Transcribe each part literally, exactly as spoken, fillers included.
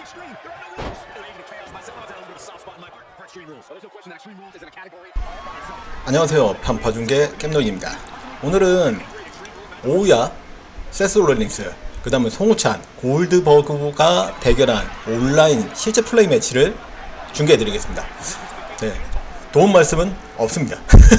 안녕하세요, 편파중계 겜노입니다. 오늘은 오우야, 세스 롤링스, 그 다음에 송우찬, 골드버그가 대결한 온라인 실제 플레이 매치를 중계해드리겠습니다. 네, 도움 말씀은 없습니다.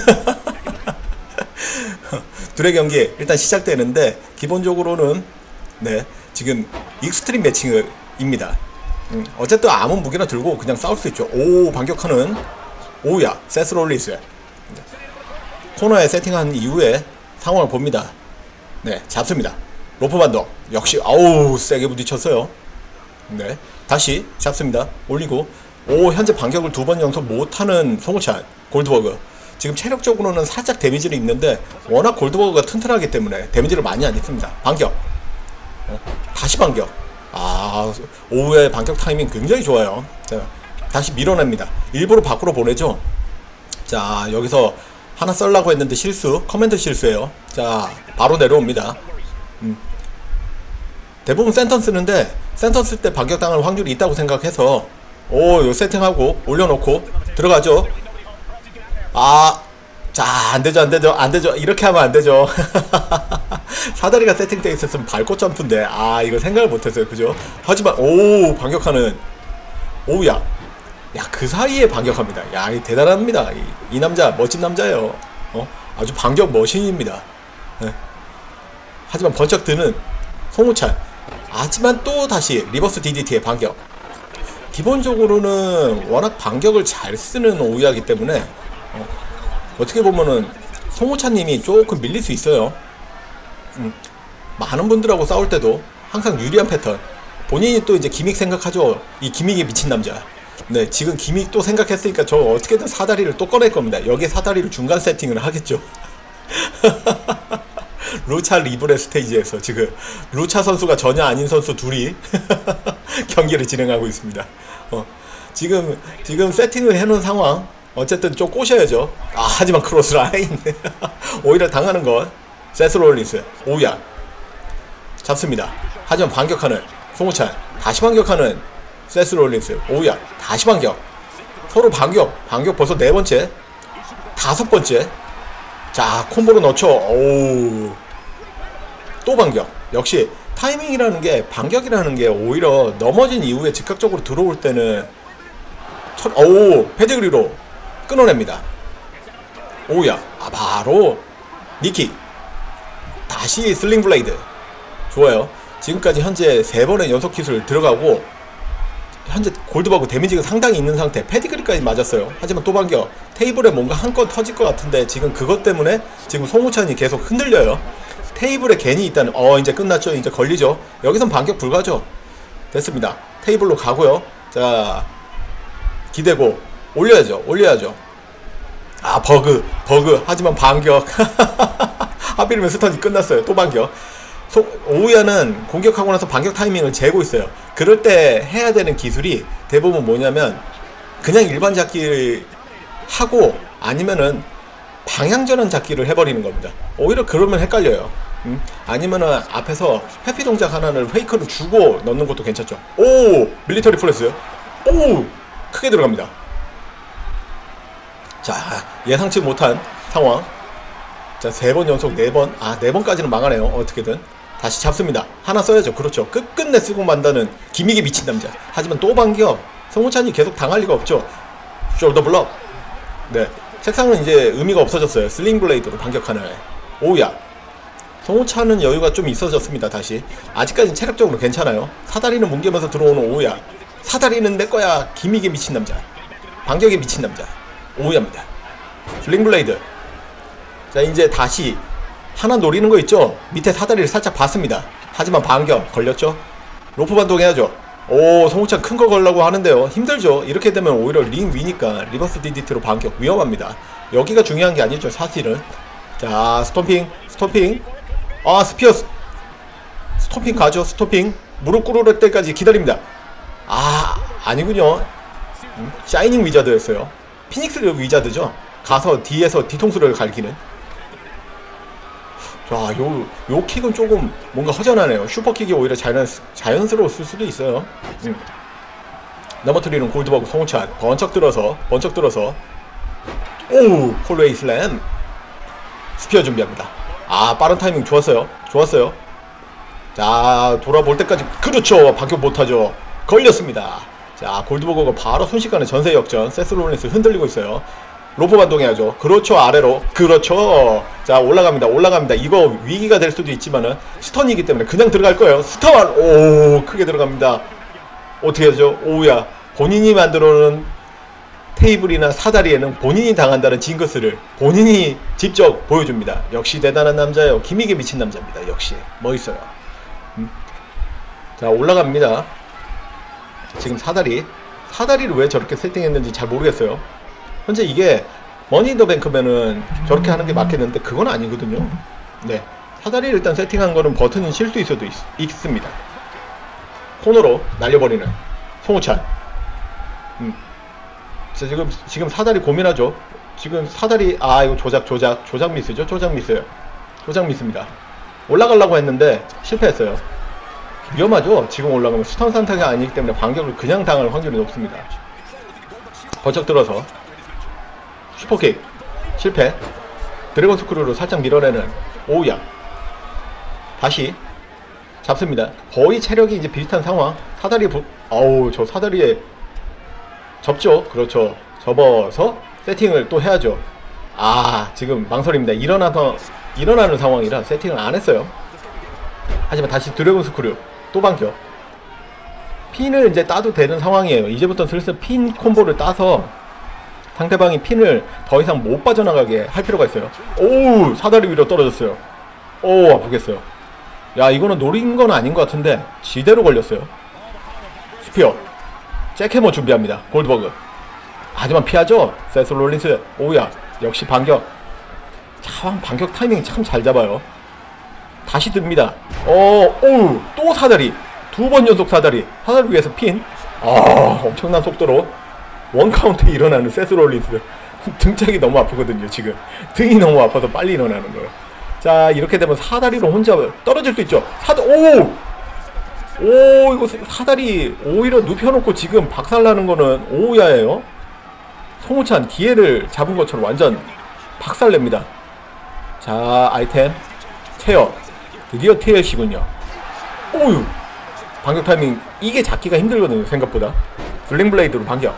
둘의 경기 일단 시작되는데 기본적으로는 네 지금 익스트림 매칭입니다. 음, 어쨌든 아무 무기나 들고 그냥 싸울 수 있죠. 오, 반격하는 오우야, 세스 롤링스. 코너에 세팅한 이후에 상황을 봅니다. 네, 잡습니다. 로프 반동 역시 아우 세게 부딪혔어요. 네, 다시 잡습니다. 올리고, 오, 현재 반격을 두 번 연속 못하는 송우찬, 골드버그. 지금 체력적으로는 살짝 데미지를 입는데 워낙 골드버그가 튼튼하기 때문에 데미지를 많이 안 입습니다. 반격, 어, 다시 반격. 아, 오후의 반격 타이밍 굉장히 좋아요. 자, 다시 밀어냅니다. 일부러 밖으로 보내죠. 자, 여기서 하나 썰라고 했는데 실수, 커맨드 실수예요. 자, 바로 내려옵니다. 음. 대부분 센터 쓰는데 센터 쓸 때 반격당할 확률이 있다고 생각해서 오, 요 세팅하고 올려놓고 들어가죠. 아, 자, 안되죠 안되죠 안되죠 이렇게 하면 안되죠. 사다리가 세팅되어 있었으면 밟고 점프인데 아, 이거 생각을 못했어요. 그죠? 하지만 오, 반격하는 오우야, 야, 그 사이에 반격합니다. 야, 이 대단합니다. 이, 이 남자 멋진 남자예요. 어? 아주 반격 머신입니다. 네. 하지만 번쩍 드는 송우찬. 하지만 또 다시 리버스 디디티의 반격. 기본적으로는 워낙 반격을 잘 쓰는 오우야기 때문에 어, 어떻게 보면은 송우찬님이 조금 밀릴 수 있어요. 음, 많은 분들하고 싸울 때도 항상 유리한 패턴. 본인이 또 이제 기믹 생각하죠. 이 기믹에 미친 남자. 네, 지금 기믹 또 생각했으니까 저 어떻게든 사다리를 또 꺼낼 겁니다. 여기에 사다리를 중간 세팅을 하겠죠. 루차 리브레 스테이지에서 지금 루차 선수가 전혀 아닌 선수 둘이 경기를 진행하고 있습니다. 어, 지금 지금 세팅을 해놓은 상황. 어쨌든 좀 꼬셔야죠. 아, 하지만 크로스 라인. 오히려 당하는 건 세스 롤린스. 오우야, 잡습니다. 하지만 반격하는 송우찬. 다시 반격하는 세스 롤린스. 오우야, 다시 반격. 서로 반격. 반격 벌써 네 번째, 다섯 번째. 자, 콤보로 넣죠. 오우, 또 반격. 역시 타이밍이라는 게, 반격이라는 게 오히려 넘어진 이후에 즉각적으로 들어올 때는 첫, 오우, 패드그리로 끊어냅니다. 오우야, 아, 바로 니킥. 다시 슬링 블레이드. 좋아요. 지금까지 현재 세 번의 연속 킷을 들어가고 현재 골드버그 데미지가 상당히 있는 상태. 패디그리까지 맞았어요. 하지만 또 반격. 테이블에 뭔가 한 건 터질 것 같은데 지금 그것 때문에 지금 송우찬이 계속 흔들려요. 테이블에 괜히 있다는, 어, 이제 끝났죠. 이제 걸리죠. 여기선 반격 불가죠. 됐습니다. 테이블로 가고요. 자, 기대고 올려야죠. 올려야죠. 아, 버그 버그. 하지만 반격. 하필이면 스턴이 끝났어요. 또 반격. 소, 오우야는 공격하고 나서 반격 타이밍을 재고 있어요. 그럴 때 해야 되는 기술이 대부분 뭐냐면 그냥 일반 잡기를 하고 아니면은 방향전환 잡기를 해버리는 겁니다. 오히려 그러면 헷갈려요. 음? 아니면은 앞에서 회피 동작 하나를 페이커를 주고 넣는 것도 괜찮죠. 오, 밀리터리 플래스. 오, 크게 들어갑니다. 자, 예상치 못한 상황. 자, 세 번 연속 네 번. 아, 네 번까지는 망하네요. 어떻게든 다시 잡습니다. 하나 써야죠. 그렇죠. 끝끝내 쓰고 만다는 기믹에 미친 남자. 하지만 또 반격. 송우찬이 계속 당할 리가 없죠. 숄더 블럭. 네, 책상은 이제 의미가 없어졌어요. 슬링 블레이드로 반격하는 오우야. 송우찬은 여유가 좀 있어졌습니다. 다시 아직까지는 체력적으로 괜찮아요. 사다리는 뭉개면서 들어오는 오우야. 사다리는 내 거야. 기믹에 미친 남자. 반격에 미친 남자 오우야입니다. 슬링 블레이드. 자, 이제 다시 하나 노리는 거 있죠? 밑에 사다리를 살짝 봤습니다. 하지만 반격 걸렸죠? 로프 반동 해야죠. 오, 송우찬 큰 거 걸려고 하는데요. 힘들죠? 이렇게 되면 오히려 링 위니까 리버스 디디티로 반격 위험합니다. 여기가 중요한 게 아니죠, 사실은. 자, 스톰핑, 스톰핑. 아, 스피어스. 스톰핑 가죠, 스톰핑. 무릎 꿇을 때까지 기다립니다. 아, 아니군요. 음, 샤이닝 위자드였어요. 피닉스 위자드죠? 가서 뒤에서 뒤통수를 갈기는. 자, 요, 요 킥은 조금 뭔가 허전하네요. 슈퍼킥이 오히려 자연, 자연스러웠을 수도 있어요. 음. 넘어뜨리는 골드버그 송우찬. 번쩍 들어서 번쩍 들어서 오 폴웨이 슬램. 스피어 준비합니다. 아 빠른 타이밍 좋았어요. 좋았어요. 자 돌아볼 때까지 그렇죠. 반격 못하죠. 걸렸습니다. 자 골드버거가 바로 순식간에 전세 역전. 세스 롤린스 흔들리고 있어요. 로프 반동해야죠. 그렇죠. 아래로. 그렇죠. 자 올라갑니다. 올라갑니다. 이거 위기가 될 수도 있지만은 스턴이기 때문에 그냥 들어갈 거예요. 스턴. 오 크게 들어갑니다. 어떻게 하죠? 오우야. 본인이 만들어놓은 테이블이나 사다리에는 본인이 당한다는 징크스를 본인이 직접 보여줍니다. 역시 대단한 남자예요. 기믹에 미친 남자입니다. 역시 멋있어요. 음. 자 올라갑니다. 지금 사다리 사다리를 왜 저렇게 세팅했는지 잘 모르겠어요. 현재 이게 머니 인 더 뱅크면은 저렇게 하는 게 맞겠는데 그건 아니거든요. 네 사다리를 일단 세팅한 거는 버튼이 쉴 수 있어도 있, 있습니다. 코너로 날려버리는 송우찬. 음. 자, 지금 지금 사다리 고민하죠. 지금 사다리 아 이거 조작 조작 조작 미스죠. 조작 미스요. 조작 미스입니다. 올라가려고 했는데 실패했어요. 위험하죠. 지금 올라가면 스턴 산타가 아니기 때문에 반격을 그냥 당할 확률이 높습니다. 번쩍 들어서 슈퍼킥 실패. 드래곤 스크류로 살짝 밀어내는 오우야. 다시 잡습니다. 거의 체력이 이제 비슷한 상황. 사다리 부... 어우 저 사다리에 접죠. 그렇죠. 접어서 세팅을 또 해야죠. 아 지금 망설입니다. 일어나서 일어나는 상황이라 세팅을 안 했어요. 하지만 다시 드래곤 스크류 또 반격. 핀을 이제 따도 되는 상황이에요. 이제부터 슬슬 핀 콤보를 따서 상대방이 핀을 더 이상 못 빠져나가게 할 필요가 있어요. 오우 사다리 위로 떨어졌어요. 오 아프겠어요. 야 이거는 노린 건 아닌 것 같은데 지대로 걸렸어요. 스피어 잭해머 준비합니다. 골드버그. 하지만 피하죠. 세스 롤린스. 오우야 역시 반격. 참 반격 타이밍 참 잘 잡아요. 다시 듭니다. 어, 오우 또 사다리. 두 번 연속 사다리. 사다리 위에서 핀. 아 엄청난 속도로 원카운트에 일어나는 세스 롤린스. 등짝이 너무 아프거든요. 지금 등이 너무 아파서 빨리 일어나는 거예요. 자 이렇게 되면 사다리로 혼자 떨어질 수 있죠. 사다 오! 오 이거 사다리 오히려 눕혀놓고 지금 박살나는 거는 오우야예요. 송우찬 기회를 잡은 것처럼 완전 박살냅니다. 자 아이템 체어 드디어 티엘씨군요. 오유 반격 타이밍 이게 잡기가 힘들거든요. 생각보다. 블링블레이드로 반격.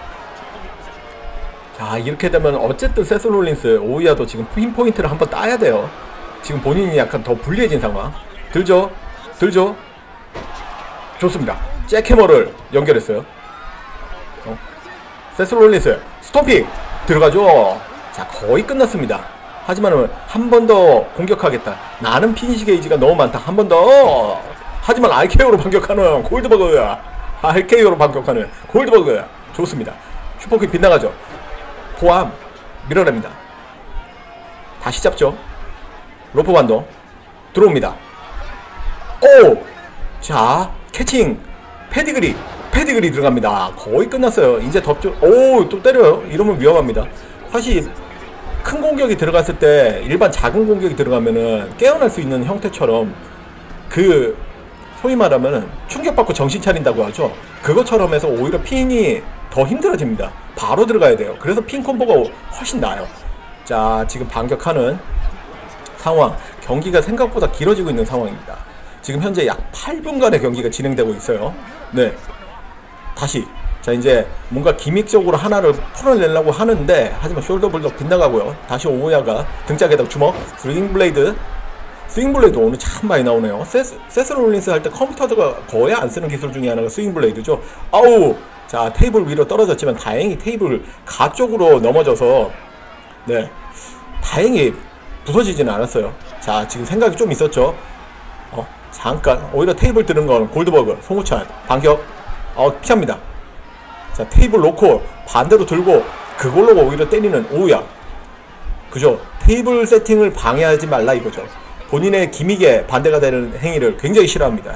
자 이렇게 되면 어쨌든 세스 롤린스 오우야도 지금 핀포인트를 한번 따야 돼요. 지금 본인이 약간 더 불리해진 상황. 들죠? 들죠? 좋습니다. 잭해머를 연결했어요. 어. 세스 롤린스 스톰핑 들어가죠. 자 거의 끝났습니다. 하지만 한 번 더 공격하겠다. 나는 피니시 게이지가 너무 많다. 한 번 더. 하지만 알케이오로 반격하는 골드버그. 알케이오로 반격하는 골드버그. 좋습니다. 슈퍼킥 빗나가죠. 포함 밀어냅니다. 다시 잡죠. 로프 반동 들어옵니다. 오! 자 캐칭 패디그리 패디그리 들어갑니다. 거의 끝났어요. 이제 덮죠. 오 또 때려요. 이러면 위험합니다. 사실 큰 공격이 들어갔을 때 일반 작은 공격이 들어가면은 깨어날 수 있는 형태처럼 그 소위 말하면은 충격받고 정신 차린다고 하죠. 그것처럼 해서 오히려 핀이 더 힘들어집니다. 바로 들어가야 돼요. 그래서 핀 콤보가 훨씬 나아요. 자 지금 반격하는 상황. 경기가 생각보다 길어지고 있는 상황입니다. 지금 현재 약 팔 분간의 경기가 진행되고 있어요. 네 다시 자 이제 뭔가 기믹적으로 하나를 풀어내려고 하는데 하지만 숄더 블럭 빗나가고요. 다시 오우야가 등짝에다 주먹. 스윙블레이드 스윙블레이드 오늘 참 많이 나오네요. 세스, 세스 롤린스 할 때 컴퓨터가 거의 안 쓰는 기술 중에 하나가 스윙블레이드죠. 아우 자 테이블 위로 떨어졌지만 다행히 테이블 가쪽으로 넘어져서 네 다행히 부서지지는 않았어요. 자 지금 생각이 좀 있었죠. 어 잠깐 오히려 테이블 드는 건 골드버그 송우찬 반격. 어 피합니다. 자 테이블 놓고 반대로 들고 그걸로 오히려 때리는 오우야. 그죠? 테이블 세팅을 방해하지 말라 이거죠. 본인의 기믹에 반대가 되는 행위를 굉장히 싫어합니다.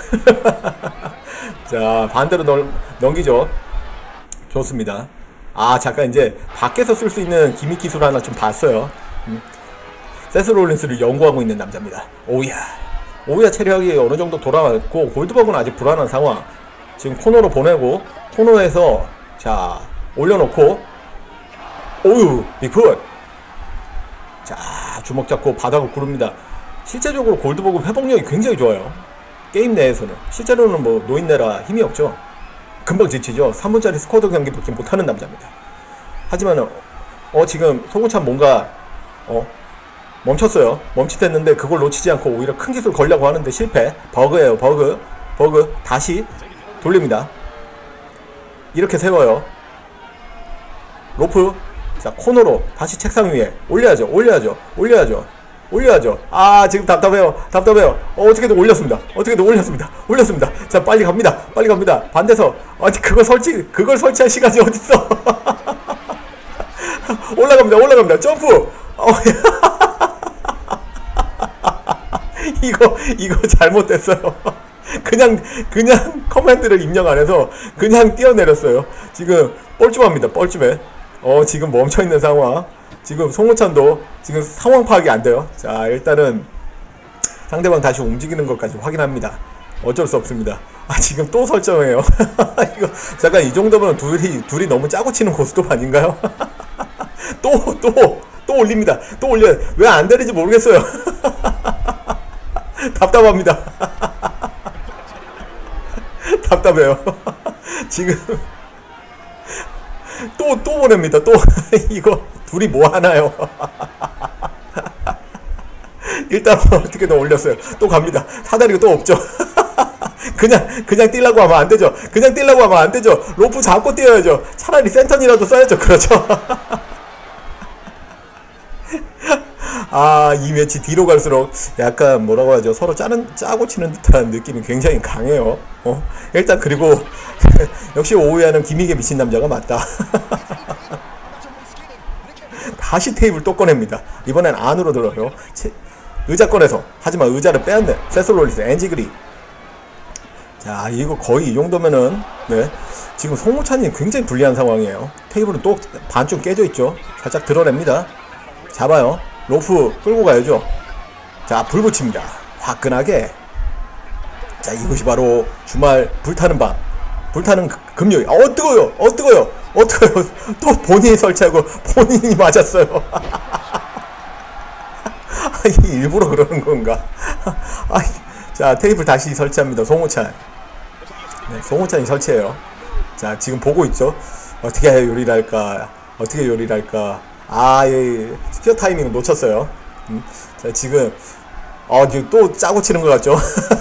자 반대로 넘, 넘기죠. 좋습니다. 아 잠깐 이제 밖에서 쓸 수 있는 기믹 기술 하나 좀 봤어요. 음. 세스 롤린스를 연구하고 있는 남자입니다. 오우야. 오우야 체력이 어느정도 돌아왔고 골드버그는 아직 불안한 상황. 지금 코너로 보내고 코너에서 자 올려놓고 오유 빅풋. 자 주먹 잡고 바닥을 구릅니다. 실제적으로 골드버그 회복력이 굉장히 좋아요. 게임 내에서는. 실제로는 뭐 노인네라 힘이 없죠. 금방 지치죠. 삼 분짜리 스쿼드 경기밖에 못하는 남자입니다. 하지만 어 지금 송우찬 뭔가 어 멈췄어요. 멈칫했는데 그걸 놓치지 않고 오히려 큰 기술 걸려고 하는데 실패. 버그예요. 버그. 버그. 다시 돌립니다. 이렇게 세워요. 로프. 자 코너로 다시 책상 위에 올려야죠. 올려야죠. 올려야죠. 올려야죠. 아 지금 답답해요. 답답해요. 어, 어떻게든 올렸습니다. 어떻게든 올렸습니다. 올렸습니다. 자 빨리 갑니다. 빨리 갑니다. 반대서 아니 그걸 설치 그걸 설치할 시간이 어딨어. 올라갑니다. 올라갑니다. 점프. 어, 이거 이거 잘못됐어요. 그냥 그냥 커맨드를 입력 안 해서 그냥 뛰어내렸어요. 지금 뻘쭘합니다. 뻘쭘해. 어 지금 멈춰있는 상황. 지금 송우찬도 지금 상황 파악이 안 돼요. 자 일단은 상대방 다시 움직이는 것까지 확인합니다. 어쩔 수 없습니다. 아 지금 또 설정해요. 이거 잠깐 이 정도면 둘이 둘이 너무 짜고 치는 고스톱 아닌가요? 또 또 또 올립니다. 또 올려. 왜 안 되는지 모르겠어요. 답답합니다. 답답해요. 지금 또 또 보냅니다. 또 이거 둘이 뭐 하나요? 일단 어떻게든 올렸어요. 또 갑니다. 사다리가 또 없죠. 그냥 그냥 뛰려고 하면 안 되죠. 그냥 뛰려고 하면 안 되죠. 로프 잡고 뛰어야죠. 차라리 센턴이라도 써야죠. 그렇죠. 아, 이 매치 뒤로 갈수록 약간 뭐라고 하죠? 서로 짜는, 짜고 치는 듯한 느낌이 굉장히 강해요. 어? 일단 그리고 역시 오우야는 기믹에 미친 남자가 맞다. 다시 테이블 또 꺼냅니다. 이번엔 안으로 들어요. 체, 의자 꺼내서. 하지만 의자를 빼앗네. 세솔롤리스, 엔지그리. 자, 이거 거의 이 정도면은 네. 지금 송우찬이 굉장히 불리한 상황이에요. 테이블은 또 반쯤 깨져 있죠. 살짝 드러냅니다. 잡아요. 로프 끌고 가야죠. 자, 불 붙입니다. 화끈하게. 자, 이것이 바로 주말 불타는 밤. 불타는 금요일. 어, 뜨거워요. 어, 뜨거워요. 어, 뜨거워요. 또 본인이 설치하고 본인이 맞았어요. 아니, 일부러 그러는 건가? 아니, 자, 테이블 다시 설치합니다. 송우찬. 네, 송우찬이 설치해요. 자, 지금 보고 있죠. 어떻게 요리를 할까? 어떻게 요리를 할까? 아, 예, 스피어 타이밍을 놓쳤어요. 음, 자, 지금, 어, 지금 또 짜고 치는 것 같죠?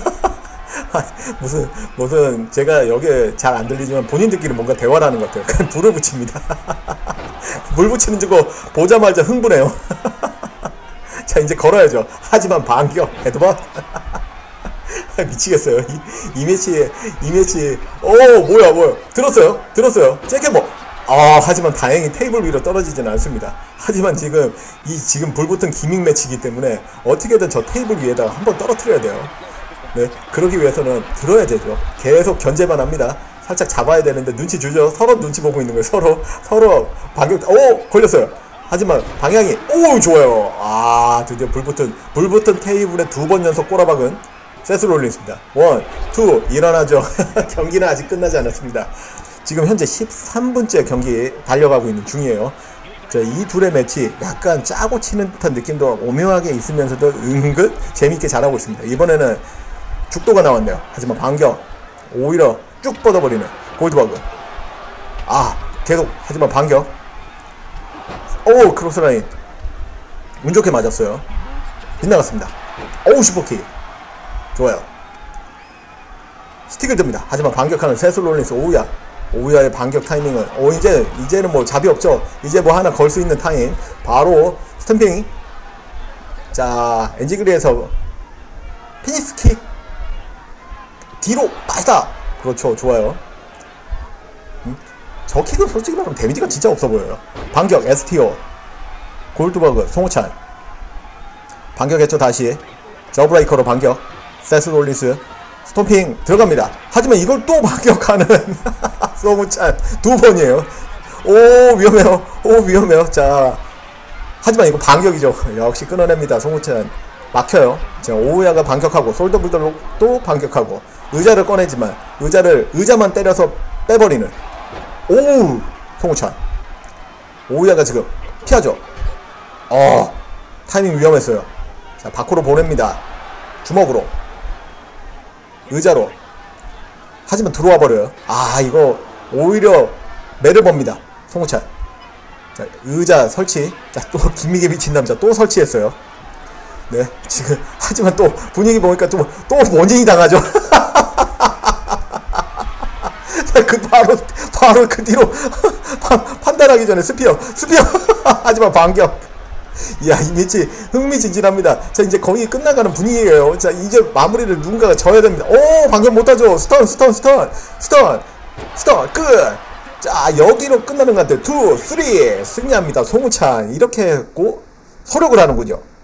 무슨, 무슨, 제가 여기에 잘 안 들리지만 본인들끼리 뭔가 대화를 하는 것 같아요. 그냥 불을 붙입니다. 물 붙이는 거 보자마자 흥분해요. 자, 이제 걸어야죠. 하지만 반격, 헤드번. 미치겠어요. 이, 이 매치에, 이 매치, 오, 뭐야, 뭐야. 들었어요? 들었어요? 잭해버. 아, 하지만 다행히 테이블 위로 떨어지진 않습니다. 하지만 지금 이 지금 불붙은 기믹 매치이기 때문에 어떻게든 저 테이블 위에다가 한번 떨어뜨려야 돼요. 네, 그러기 위해서는 들어야 되죠. 계속 견제만 합니다. 살짝 잡아야 되는데 눈치 주죠. 서로 눈치 보고 있는 거예요. 서로 서로 반격. 오, 걸렸어요. 하지만 방향이 오, 좋아요. 아, 드디어 불붙은 불붙은 테이블에 두 번 연속 꼬라박은 세스롤린스입니다. 원, 투, 일어나죠. 경기는 아직 끝나지 않았습니다. 지금 현재 십삼 분째 경기 달려가고 있는 중이에요. 자, 이 둘의 매치 약간 짜고 치는 듯한 느낌도 오묘하게 있으면서도 은근 재밌게 잘하고 있습니다. 이번에는 죽도가 나왔네요. 하지만 반격. 오히려 쭉 뻗어버리는 골드버그. 아, 계속 하지만 반격. 오, 크로스라인. 운 좋게 맞았어요. 빗나갔습니다. 오우, 슈퍼킥. 좋아요. 스틱을 듭니다. 하지만 반격하는 세슬롤린스. 오우야. 오우야의 반격 타이밍은 오, 이제 이제는 뭐 잡이 없죠. 이제 뭐 하나 걸 수 있는 타임. 바로 스탬핑. 자, 엔지그리에서 피니스킥 뒤로 빠지다. 그렇죠. 좋아요. 음? 저 킥은 솔직히 말하면 데미지가 진짜 없어 보여요. 반격 에스티오 골드버그 송우찬 반격했죠. 다시 저브레이커로 반격. 세스롤린스 스톰핑 들어갑니다. 하지만 이걸 또 반격하는 송우찬 두 번이에요. 오, 위험해요. 오, 위험해요. 자, 하지만 이거 반격이죠. 역시 끊어냅니다. 송우찬 막혀요. 지금 오우야가 반격하고 솔더블더로 또 반격하고 의자를 꺼내지만 의자를 의자만 때려서 빼버리는 오우 송우찬. 오우야가 지금 피하죠. 어 타이밍 위험했어요. 자 밖으로 보냅니다. 주먹으로 의자로. 하지만 들어와 버려요. 아 이거 오히려 매를 법니다. 송우찬. 자 의자 설치. 자 또 김미게 미친 남자 또 설치했어요. 네 지금 하지만 또 분위기 보니까 또 또 원진이 당하죠. 그 바로 바로 그 뒤로 판단하기 전에 스피어 스피어 하지만 반격. 이야 이 매치 흥미진진합니다. 자 이제 거의 끝나가는 분위기예요. 자 이제 마무리를 누군가가 져야 됩니다. 오 방금 못하죠. 스턴 스턴 스턴 스턴 스턴 끝. 자 여기로 끝나는 것 같아요. 투, 쓰리 승리합니다. 송우찬 이렇게 했고 서력을 하는군요.